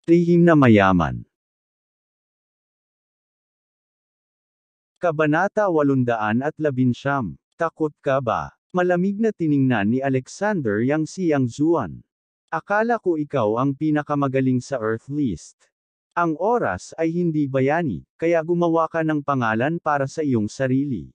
Lihim na mayaman. Kabanata 819. Takot ka ba? Malamig na tiningnan ni Alexander yang si Yang Zuan. Akala ko ikaw ang pinakamagaling sa Earth List. Ang oras ay hindi bayani, kaya gumawa ka ng pangalan para sa iyong sarili.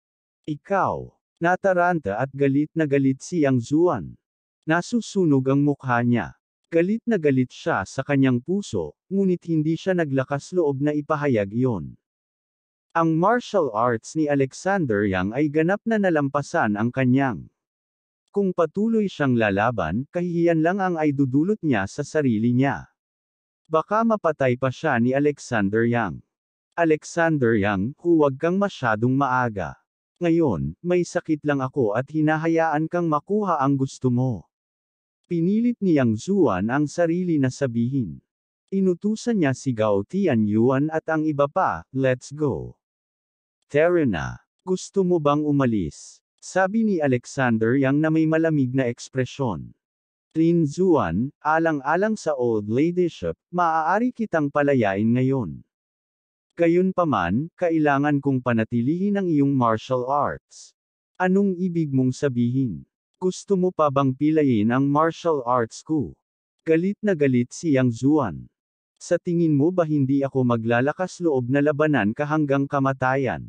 Ikaw. Nataranta at galit na galit si Yang Zuan. Nasusunog ang mukha niya. Galit na galit siya sa kanyang puso, ngunit hindi siya naglakas loob na ipahayag iyon. Ang martial arts ni Alexander Yang ay ganap na nalampasan ang kanyang. Kung patuloy siyang lalaban, kahihiyan lang ang ay dudulot niya sa sarili niya. Baka mapatay pa siya ni Alexander Yang. Alexander Yang, huwag kang masyadong maaga. Ngayon, may sakit lang ako at hinahayaan kang makuha ang gusto mo. Pinilit ni Yang Zuan ang sarili na sabihin. Inutusan niya si Gao Tianyuan at ang iba pa, let's go. Tara na. Gusto mo bang umalis? Sabi ni Alexander Yang na may malamig na ekspresyon. Lin Zuan, alang-alang sa old ladyship, maaari kitang palayain ngayon. Gayunpaman, kailangan kong panatilihin ang iyong martial arts. Anong ibig mong sabihin? Gusto mo pa bang pilayin ang martial arts ko? Galit na galit si Yang Zuan. Sa tingin mo ba hindi ako maglalakas loob na labanan ka hanggang kamatayan?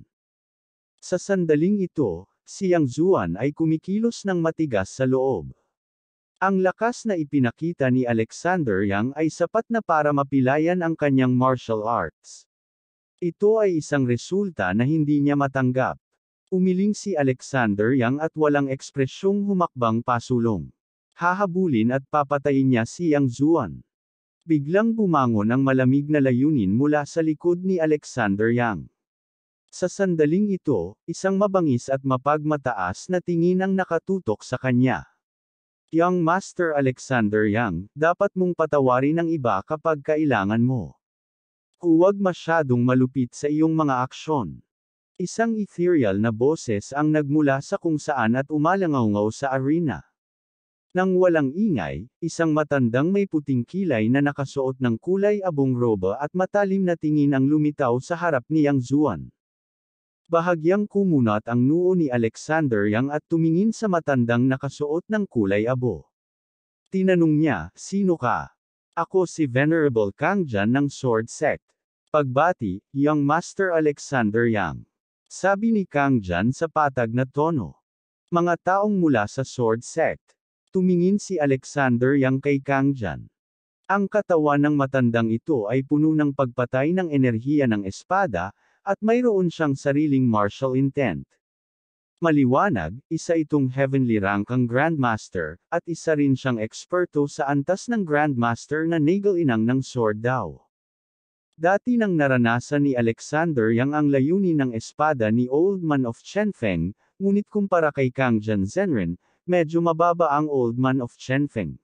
Sa sandaling ito, si Yang Zuan ay kumikilos ng matigas sa loob. Ang lakas na ipinakita ni Alexander Yang ay sapat na para mapilayan ang kanyang martial arts. Ito ay isang resulta na hindi niya matanggap. Umiling si Alexander Yang at walang ekspresyong humakbang pasulong. Hahabulin at papatayin niya si Yang Zuan. Biglang bumangon ang malamig na layunin mula sa likod ni Alexander Yang. Sa sandaling ito, isang mabangis at mapagmataas na tingin ang nakatutok sa kanya. Young Master Alexander Yang, dapat mong patawarin ang iba kapag kailangan mo. Huwag masyadong malupit sa iyong mga aksyon. Isang ethereal na boses ang nagmula sa kung saan at umalangaw sa arena. Nang walang ingay, isang matandang may puting kilay na nakasuot ng kulay abong roba at matalim na tingin ang lumitaw sa harap ni Yang Zuan. Bahagyang kumunat ang noo ni Alexander Yang at tumingin sa matandang nakasuot ng kulay abo. Tinanong niya, sino ka? Ako si Venerable Kangjan ng Sword Sect. Pagbati, Young Master Alexander Yang. Sabi ni Kangjan sa patag na tono. Mga taong mula sa Sword Sect. Tumingin si Alexander Yang kay Kangjan. Ang katawan ng matandang ito ay puno ng pagpatay ng enerhiya ng espada, at mayroon siyang sariling martial intent. Maliwanag, isa itong heavenly rank ang Grandmaster, at isa rin siyang eksperto sa antas ng Grandmaster na nagal-inang ng sword daw. Dati nang naranasan ni Alexander Yang ang layunin ng espada ni Old Man of Chenfeng, ngunit kumpara kay Kangjan Zenrin, medyo mababa ang Old Man of Chenfeng.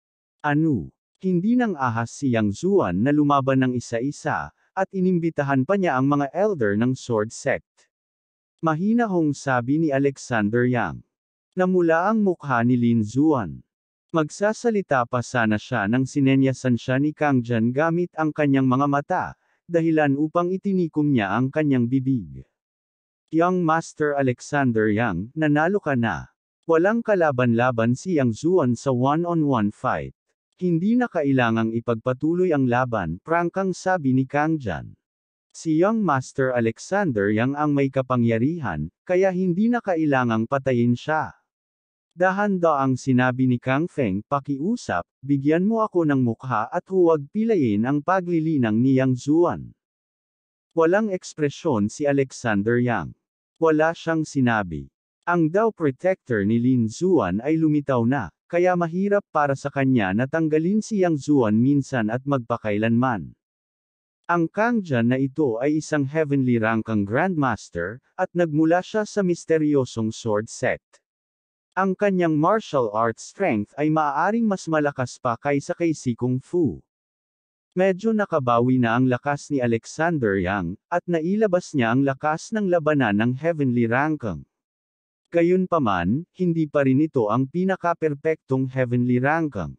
Ano? Hindi nang ahas si Yang Zuan na lumaban ng isa-isa, at inimbitahan pa niya ang mga elder ng Sword Sect. Mahinahong sabi ni Alexander Yang. Namula ang mukha ni Lin Zuan. Magsasalita pa sana siya nang sinenyasan siya ni Kangjan gamit ang kanyang mga mata, dahilan upang itinikom niya ang kanyang bibig. Young Master Alexander Yang, nanalo ka na. Walang kalaban-laban si Yang Zuan sa one-on-one fight. Hindi na kailangang ipagpatuloy ang laban, prangkang sabi ni Kangjan. Si Young Master Alexander Yang ang may kapangyarihan, kaya hindi na kailangang patayin siya. Dahan-daang sinabi ni Kang Feng, pakiusap, bigyan mo ako ng mukha at huwag pilayin ang paglilinang ni Yang Zuan. Walang ekspresyon si Alexander Yang. Wala siyang sinabi. Ang Dao Protector ni Lin Zuan ay lumitaw na, kaya mahirap para sa kanya na tanggalin si Yang Zuan minsan at magpakailanman. Ang Kangjan na ito ay isang heavenly rankang Grandmaster, at nagmula siya sa misteryosong Sword Sect. Ang kanyang martial arts strength ay maaaring mas malakas pa kaysa kay Si Kung Fu. Medyo nakabawi na ang lakas ni Alexander Yang, at nailabas niya ang lakas ng labanan ng heavenly rankang. Gayunpaman, hindi pa rin ito ang pinaka-perpektong heavenly rankang.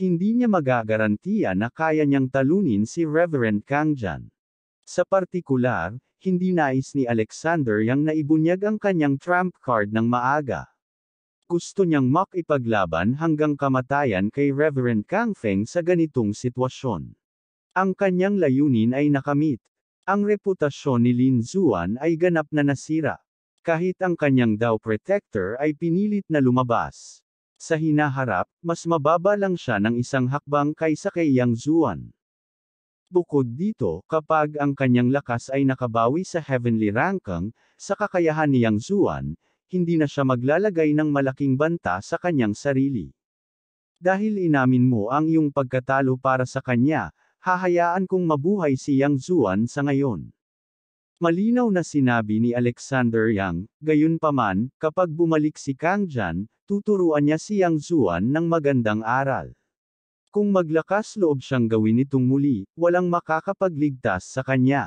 Hindi niya magagarantiya na kaya niyang talunin si Reverend Kang Jian. Sa partikular, hindi nais ni Alexander Yang na ibunyag ang kanyang trump card ng maaga. Gusto niyang makipaglaban hanggang kamatayan kay Reverend Kang Feng sa ganitong sitwasyon. Ang kanyang layunin ay nakamit. Ang reputasyon ni Lin Zuan ay ganap na nasira. Kahit ang kanyang Dao Protector ay pinilit na lumabas. Sa hinaharap, mas mababa lang siya ng isang hakbang kaysa kay Yang Zuan. Bukod dito, kapag ang kanyang lakas ay nakabawi sa heavenly ranking, sa kakayahan ni Yang Zuan, hindi na siya maglalagay ng malaking banta sa kanyang sarili. Dahil inamin mo ang iyong pagkatalo para sa kanya, hahayaan kong mabuhay si Yang Zuan sa ngayon. Malinaw na sinabi ni Alexander Yang, gayunpaman, kapag bumalik si Kang Jian, tuturuan niya si Yang Zuan ng magandang aral. Kung maglakas loob siyang gawin itong muli, walang makakapagligtas sa kanya.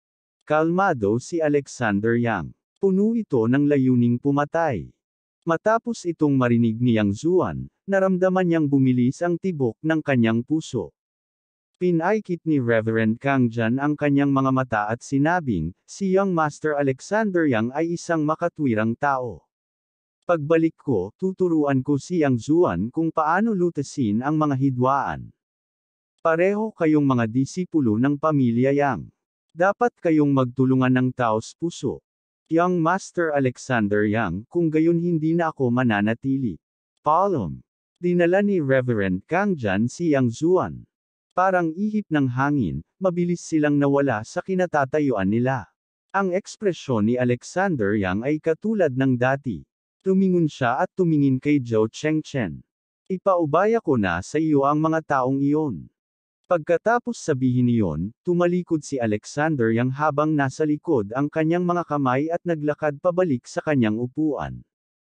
Kalmado si Alexander Yang. Puno ito ng layuning pumatay. Matapos itong marinig ni Yang Zuan, naramdaman niyang bumilis ang tibok ng kanyang puso. Pinaikit ni Reverend Kang Jian ang kanyang mga mata at sinabing, si Young Master Alexander Yang ay isang makatwirang tao. Pagbalik ko, tuturuan ko si Yang Zuan kung paano lutasin ang mga hidwaan. Pareho kayong mga disipulo ng pamilya Yang. Dapat kayong magtulungan ng taos puso. Young Master Alexander Yang, kung gayon hindi na ako mananatili. Palom. Dinala ni Reverend Kang Jian si Yang Zuan. Parang ihip ng hangin, mabilis silang nawala sa kinatatayuan nila. Ang ekspresyon ni Alexander Yang ay katulad ng dati. Tumingon siya at tumingin kay Zhou Chengchen. Ipaubaya ko na sa iyo ang mga taong iyon. Pagkatapos sabihin niyon, tumalikod si Alexander Yang habang nasa likod ang kanyang mga kamay at naglakad pabalik sa kanyang upuan.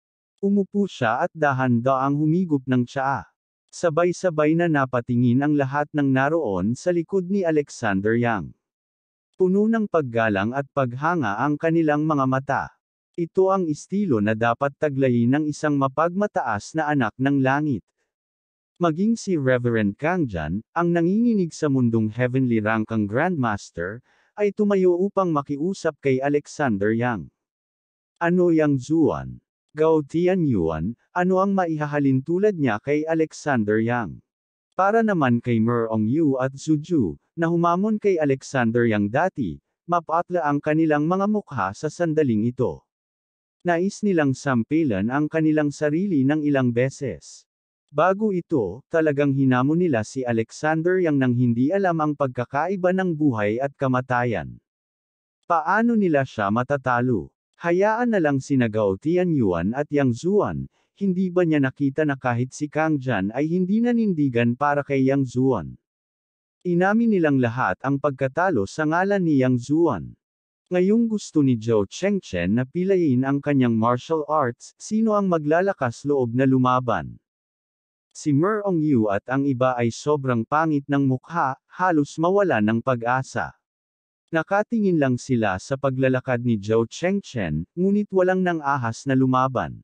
Umupo siya at dahan-daang humigop ng tsaa. Sabay-sabay na napatingin ang lahat ng naroon sa likod ni Alexander Yang. Puno ng paggalang at paghanga ang kanilang mga mata. Ito ang estilo na dapat taglayin ng isang mapagmataas na anak ng langit. Maging si Reverend Kang Jian, ang nanginginig sa mundong heavenly ranking Grandmaster, ay tumayo upang makiusap kay Alexander Yang. Ano Yang Zuan? Gao Tianyuan, ano ang maihahalin tulad niya kay Alexander Yang? Para naman kay Merong Yu at Zuju, na humamon kay Alexander Yang dati, mapatla ang kanilang mga mukha sa sandaling ito. Nais nilang sampilan ang kanilang sarili ng ilang beses. Bago ito, talagang hinamon nila si Alexander Yang nang hindi alam ang pagkakaiba ng buhay at kamatayan. Paano nila siya matatalo? Hayaan na lang sina Gao Tianyuan at Yang Zuan, hindi ba niya nakita na kahit si Kang Jian ay hindi nanindigan para kay Yang Zuan? Inamin nilang lahat ang pagkatalo sa ngalan ni Yang Zuan. Ngayong gusto ni Zhou Chengchen na pilayin ang kanyang martial arts, sino ang maglalakas loob na lumaban? Si Merong Yu at ang iba ay sobrang pangit ng mukha, halos mawala ng pag-asa. Nakatingin lang sila sa paglalakad ni Zhou Chengchen, ngunit walang nang ahas na lumaban.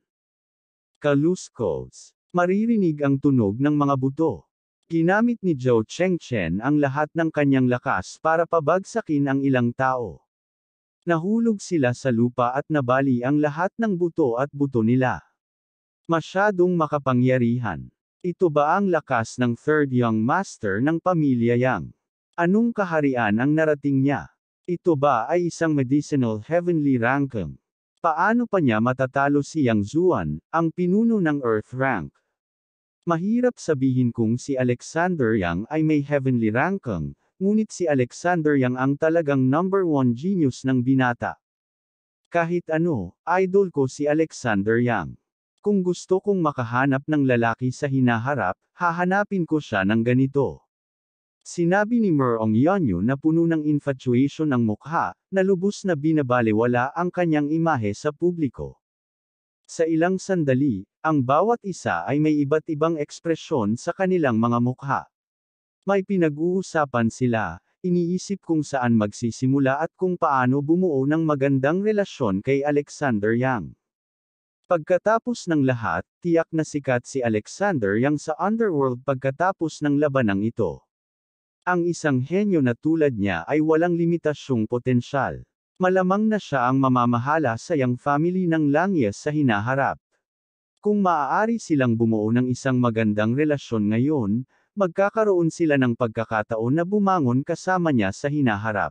Kaluskos. Maririnig ang tunog ng mga buto. Ginamit ni Zhou Chengchen ang lahat ng kanyang lakas para pabagsakin ang ilang tao. Nahulog sila sa lupa at nabali ang lahat ng buto at buto nila. Masyadong makapangyarihan. Ito ba ang lakas ng Third Young Master ng pamilya Yang? Anong kaharian ang narating niya? Ito ba ay isang medicinal heavenly ranking? Paano pa niya matatalo si Yang Zuan, ang pinuno ng Earth rank? Mahirap sabihin kung si Alexander Yang ay may heavenly ranking, ngunit si Alexander Yang ang talagang number 1 genius ng binata. Kahit ano, idol ko si Alexander Yang. Kung gusto kong makahanap ng lalaki sa hinaharap, hahanapin ko siya ng ganito. Sinabi ni Merong Yanyu na puno ng infatuation ang mukha, na lubos na binabalewala ang kanyang imahe sa publiko. Sa ilang sandali, ang bawat isa ay may iba't ibang ekspresyon sa kanilang mga mukha. May pinag-uusapan sila, iniisip kung saan magsisimula at kung paano bumuo ng magandang relasyon kay Alexander Yang. Pagkatapos ng lahat, tiyak na sikat si Alexander Yang sa underworld pagkatapos ng labanang ito. Ang isang henyo na tulad niya ay walang limitasyong potensyal. Malamang na siya ang mamamahala sa Yang family ng Langyes sa hinaharap. Kung maaari silang bumuo ng isang magandang relasyon ngayon, magkakaroon sila ng pagkakataon na bumangon kasama niya sa hinaharap.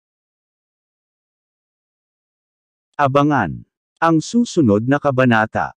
Abangan ang susunod na kabanata.